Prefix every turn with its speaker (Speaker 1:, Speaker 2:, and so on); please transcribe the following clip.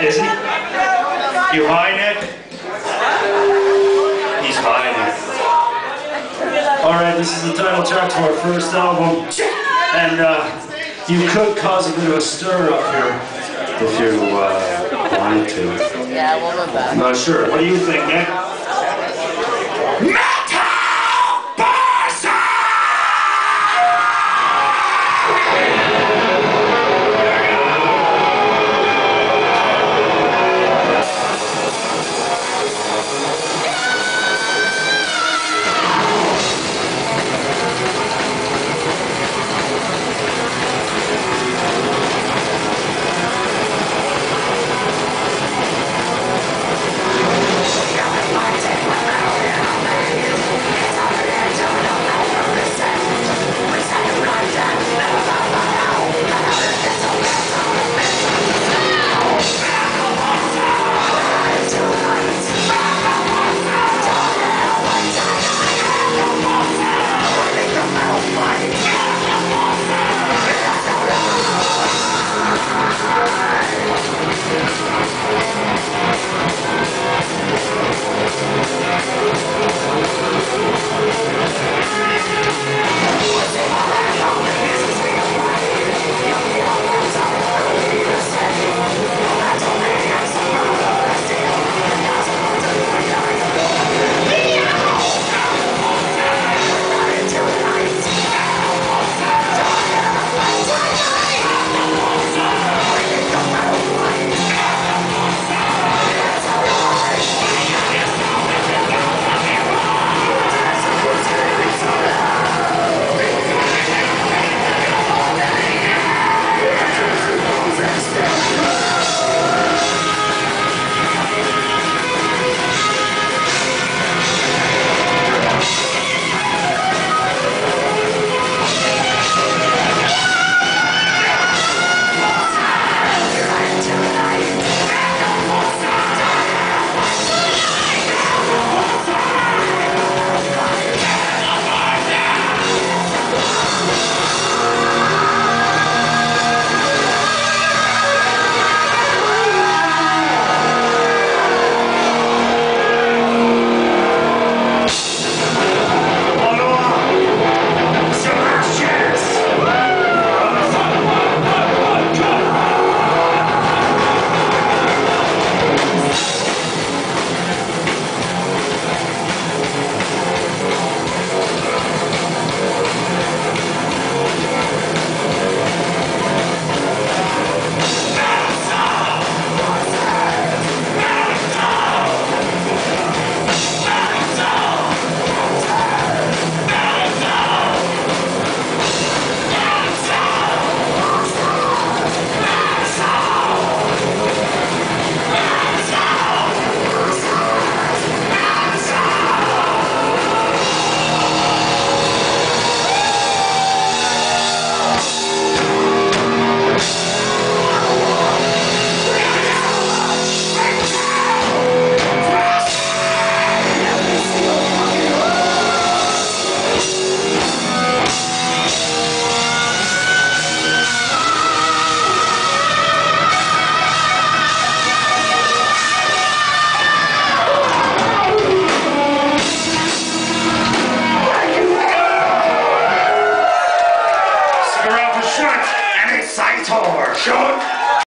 Speaker 1: Is he? You high, Nick? He's high, Nick. Alright, this is the title track to our first album. And you could cause a bit of a stir up here if you wanted to.
Speaker 2: Yeah, we'll look back.
Speaker 1: Not sure. What do you think, Nick?
Speaker 3: Short and excitor. Short